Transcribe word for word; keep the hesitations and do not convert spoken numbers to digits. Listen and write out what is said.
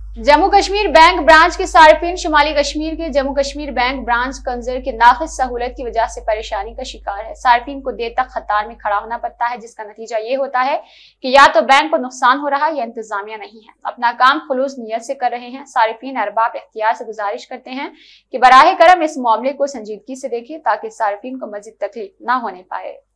Jammu Kashmir bank branch के सार्फिन शुमाली कश्मीर के जम्मू कश्मीर बैंक ब्रांच कंजर की नाक़िस सहूलत की वजह से परेशानी का शिकार है। सार्फिन को देर तक कतार में खड़ा होना पड़ता है, जिसका नतीजा ये होता है कि या तो बैंक को नुकसान हो रहा है या इंतजामिया नहीं है अपना काम खुलूस नियत से कर रहे हैं। सार्फिन अरबाब इख्तियार से गुजारिश करते हैं कि बराह करम इस मामले को संजीदगी से देखें ताकि सार्फिन को मजीद तकलीफ न होने पाए।